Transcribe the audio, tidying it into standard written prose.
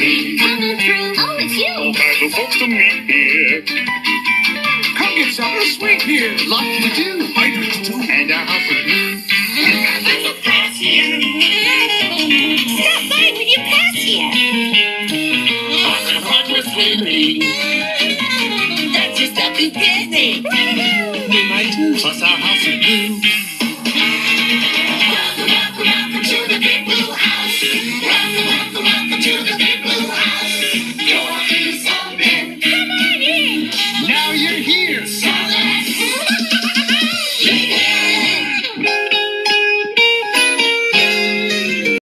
me. Coming through. Oh, it's you. All kinds of folks to meet here. Come get something sweet here. Like you do. I do too. And a house of blue. Stop by when you pass here. Walking hard with swimming. That's just a big Disney.